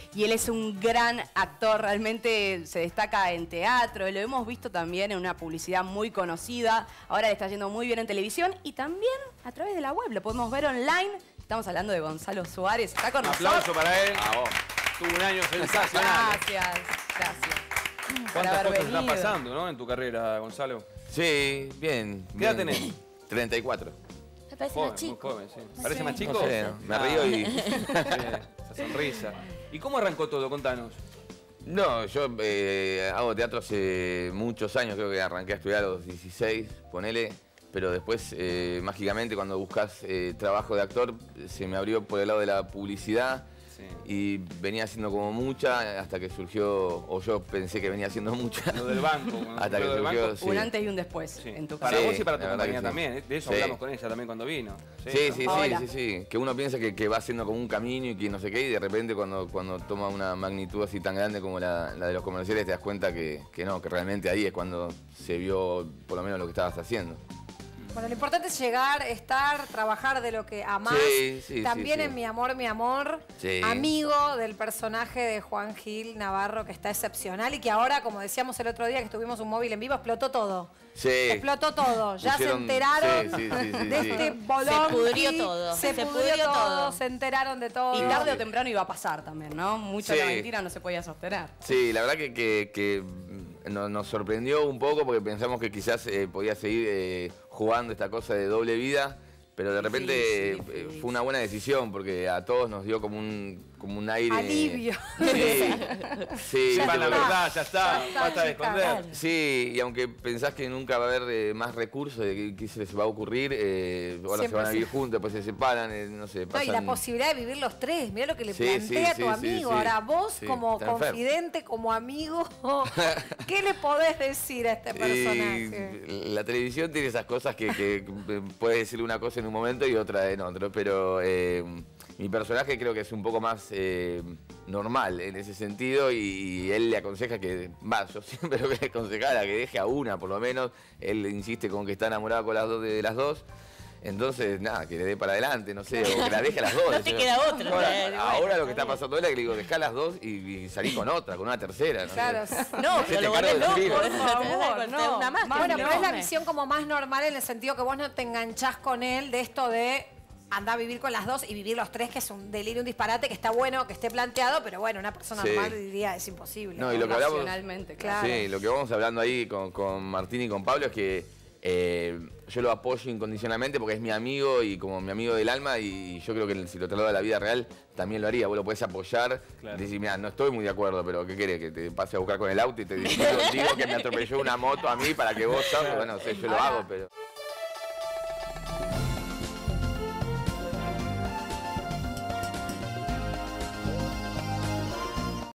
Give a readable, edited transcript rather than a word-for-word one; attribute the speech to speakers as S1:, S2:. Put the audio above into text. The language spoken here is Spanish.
S1: y él es un gran actor, realmente se destaca en teatro, lo hemos visto también en una publicidad muy conocida, ahora le está yendo muy bien en televisión y también a través de la web, lo podemos ver online. Estamos hablando de Gonzalo Suárez, está con nosotros.
S2: Un aplauso para él. Tuvo un año sensacional.
S1: Gracias.
S2: ¿Cuántas cosas están pasando, no, en tu carrera, Gonzalo?
S3: Sí, bien.
S2: ¿Qué edad tenés?
S3: 34.
S4: Me parece
S2: Joven,
S4: más chico.
S2: muy joven, sí. ¿Parece más chico?
S3: No sé, me río y...
S2: Esa sonrisa. ¿Y cómo arrancó todo? Contanos.
S3: No, yo hago teatro hace muchos años, creo que arranqué a estudiar a los 16, ponele, pero después, mágicamente, cuando buscas trabajo de actor, se me abrió por el lado de la publicidad. Y venía haciendo como mucha hasta que surgió, o yo pensé que venía haciendo mucha.
S2: Lo del banco.
S3: Hasta que surgió,
S1: un antes y un después en tu carrera.
S2: Para vos y para tu compañía también. De eso hablamos con ella también cuando vino.
S3: Sí. Que uno piensa que va haciendo como un camino y que no sé qué, y de repente cuando toma una magnitud así tan grande como la de los comerciales te das cuenta que no, que realmente ahí es cuando se vio por lo menos lo que estabas haciendo.
S5: Bueno, lo importante es llegar, estar, trabajar de lo que amás. También en Mi Amor, amigo del personaje de Juan Gil Navarro, que está excepcional y que ahora, como decíamos el otro día que estuvimos un móvil en vivo, explotó todo.
S3: Sí.
S5: Explotó todo. Ya se enteraron de este bolón.
S4: Se pudrió todo.
S5: Se pudrió todo. Se enteraron de todo.
S1: Y tarde o temprano iba a pasar también, ¿no? Mucha la mentira no se podía sostener.
S3: Sí, la verdad que nos sorprendió un poco porque pensamos que quizás podía seguir jugando esta cosa de doble vida, pero de repente fue una buena decisión porque a todos nos dio como un aire...
S5: Alivio.
S3: Sí.
S2: Ya la verdad, ya está. Basta de esconder.
S3: Sí, y aunque pensás que nunca va a haber más recursos, de que se les va a ocurrir, ahora se van a vivir juntos, después se separan, no sé, pasan...
S5: No, y la posibilidad de vivir los tres, mirá lo que le plantea a tu amigo. Ahora vos, como confidente, como amigo, ¿qué le podés decir a este personaje?
S3: La televisión tiene esas cosas que puedes decirle una cosa en un momento y otra en otro, pero mi personaje creo que es un poco más normal en ese sentido y él le aconseja que, yo siempre lo que le aconsejara, que deje a una por lo menos, él insiste con que está enamorado con de las dos. Entonces, nada, que le dé para adelante, no sé, o que la deje a las dos.
S4: No te queda otra.
S3: Ahora lo que está pasando es que le digo, dejá las dos y salí con otra, con una tercera. ¿No?
S5: Claro.
S4: No, pero lo volvés loco,
S5: por favor,
S4: no. Una más.
S5: Bueno, pero es la visión como más normal en el sentido que vos no te enganchás con él de esto de andar a vivir con las dos y vivir los tres, que es un delirio, un disparate, que está bueno que esté planteado, pero bueno, una persona normal diría es imposible.
S3: No, y lo que hablamos,
S1: claro.
S3: Sí, lo que vamos hablando ahí con Martín y con Pablo es que yo lo apoyo incondicionalmente porque es mi amigo y como mi amigo del alma y yo creo que si lo traslado a la vida real también lo haría. Vos lo podés apoyar, decir, mira, no estoy muy de acuerdo, pero ¿qué querés? Que te pase a buscar con el auto y te digo que me atropelló una moto a mí para que vos sabes. Bueno, sé, yo lo hago, pero...